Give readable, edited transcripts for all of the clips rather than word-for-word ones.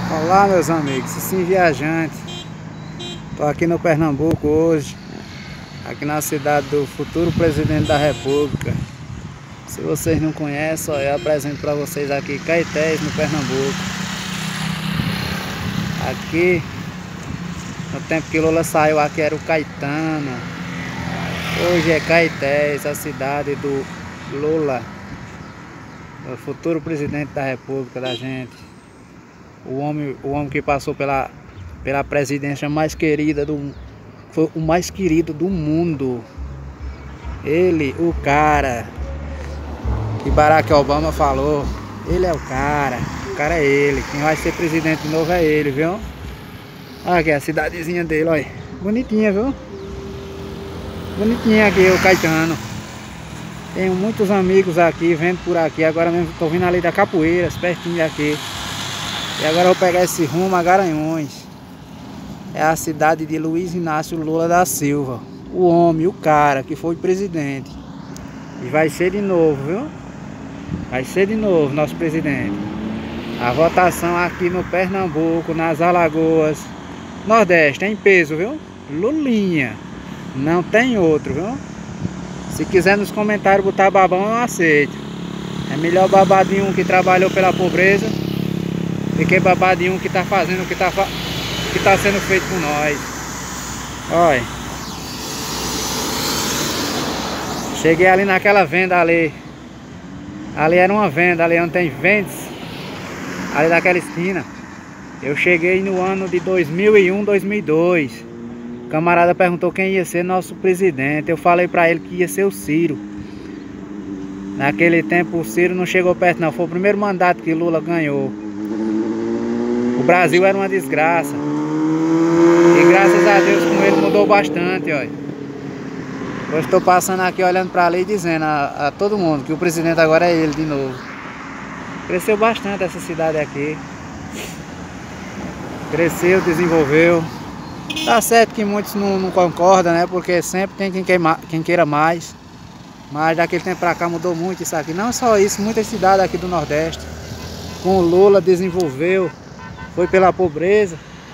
Olá, meus amigos, sim, viajante. Estou aqui no Pernambuco hoje, aqui na cidade do futuro presidente da República. Se vocês não conhecem, eu apresento para vocês aqui Caetés, no Pernambuco. Aqui, no tempo que Lula saiu, aqui era o Caetano. Hoje é Caetés, a cidade do Lula, o futuro presidente da República da gente. O homem que passou pela presidência mais querida foi o mais querido do mundo. Ele, o cara que Barack Obama falou. Ele é o cara é ele. Quem vai ser presidente de novo é ele, viu? Olha aqui a cidadezinha dele, olha. Bonitinha, viu? Bonitinha aqui o Caetano. Tenho muitos amigos aqui, vendo por aqui. Agora mesmo estou vindo ali da Capoeiras, pertinho daqui. E agora eu vou pegar esse rumo a Garanhuns. É a cidade de Luiz Inácio Lula da Silva. O homem, o cara que foi presidente. E vai ser de novo, viu? Vai ser de novo nosso presidente. A votação aqui no Pernambuco, nas Alagoas, Nordeste, é em peso, viu? Lulinha. Não tem outro, viu? Se quiser nos comentários botar babão, eu aceito. É melhor babar de um que trabalhou pela pobreza do que babar de um que tá fazendo o que tá sendo feito por nós. Olha. Cheguei ali naquela venda ali. Ali era uma venda, ali onde tem vendas. Ali daquela esquina. Eu cheguei no ano de 2001, 2002. O camarada perguntou quem ia ser nosso presidente. Eu falei pra ele que ia ser o Ciro. Naquele tempo o Ciro não chegou perto não. Foi o primeiro mandato que Lula ganhou. O Brasil era uma desgraça. E graças a Deus com ele mudou bastante, olha. Hoje estou passando aqui olhando para ali e dizendo a todo mundo que o presidente agora é ele de novo. Cresceu bastante essa cidade aqui. Cresceu, desenvolveu. Tá certo que muitos não concordam, né? Porque sempre tem quem queira mais. Mas daquele tempo para cá mudou muito isso aqui. Não só isso, muitas cidades aqui do Nordeste. Com o Lula desenvolveu. Foi pela pobreza.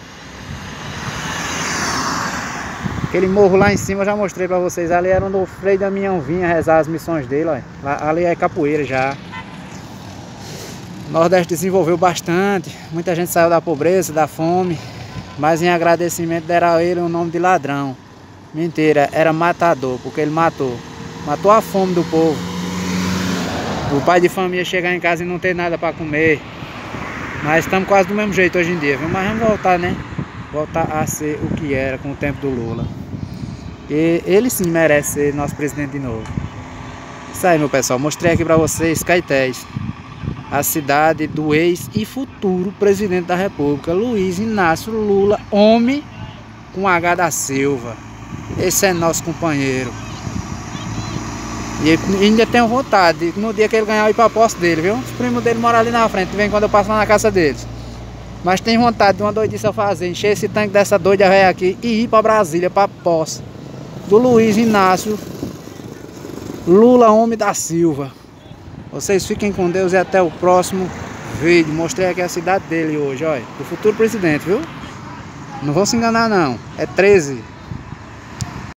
Aquele morro lá em cima eu já mostrei pra vocês. Ali era onde o Frei Damião vinha rezar as missões dele, olha. Ali é capoeira já. O Nordeste desenvolveu bastante. Muita gente saiu da pobreza, da fome. Mas em agradecimento deram a ele o nome de ladrão. Mentira, era matador, porque ele matou. Matou a fome do povo. O pai de família chegar em casa e não ter nada pra comer. Mas estamos quase do mesmo jeito hoje em dia, viu? Mas vamos voltar, né? Voltar a ser o que era com o tempo do Lula. E ele sim merece ser nosso presidente de novo. Isso aí, meu pessoal. Mostrei aqui pra vocês Caetés, a cidade do ex e futuro presidente da República, Luiz Inácio Lula, homem com H da Silva. Esse é nosso companheiro. E ainda tenho vontade, no dia que ele ganhar, eu ir pra posse dele, viu? Os primos dele moram ali na frente, vem quando eu passo lá na casa deles. Mas tem vontade de uma doidice a fazer, encher esse tanque dessa doida velha aqui e ir pra Brasília, pra posse do Luiz Inácio Lula, homem da Silva. Vocês fiquem com Deus e até o próximo vídeo. Mostrei aqui a cidade dele hoje, olha. Do futuro presidente, viu? Não vão se enganar não, é 13.